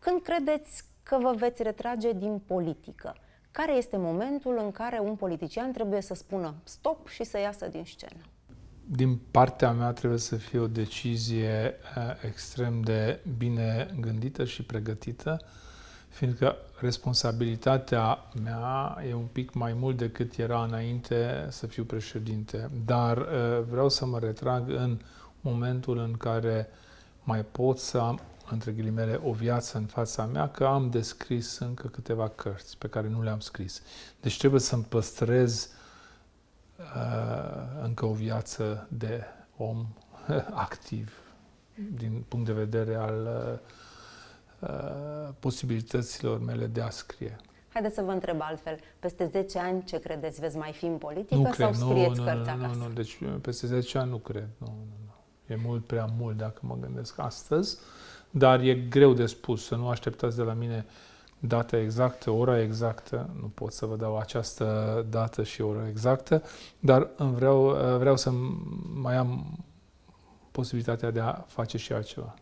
Când credeți că vă veți retrage din politică? Care este momentul în care un politician trebuie să spună stop și să iasă din scenă? Din partea mea trebuie să fie o decizie extrem de bine gândită și pregătită, fiindcă responsabilitatea mea e un pic mai mult decât era înainte să fiu președinte. Dar vreau să mă retrag în momentul în care mai pot să am, între ghilimele, o viață în fața mea, că am de scris încă câteva cărți pe care nu le-am scris. Deci trebuie să-mi păstrez încă o viață de om activ din punct de vedere al posibilităților mele de a scrie. Haideți să vă întreb altfel. Peste 10 ani, ce credeți? Veți mai fi în politică sau scrieți cărți acasă? Nu, deci peste 10 ani nu cred. Nu. E mult prea mult dacă mă gândesc astăzi, dar e greu de spus. Să nu așteptați de la mine data exactă, ora exactă. Nu pot să vă dau această dată și oră exactă, dar vreau să mai am posibilitatea de a face și altceva.